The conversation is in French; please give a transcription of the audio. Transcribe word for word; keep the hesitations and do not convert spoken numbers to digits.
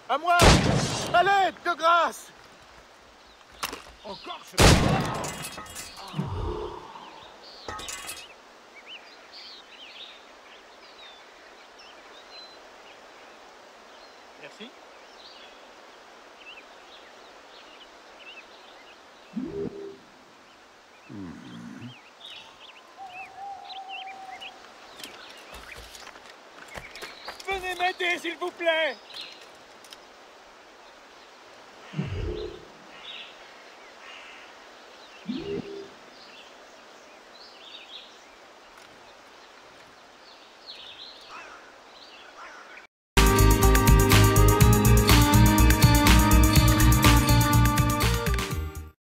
À moi! À l'aide, de grâce! Encore ce... Merci. Venez m'aider, s'il vous plaît!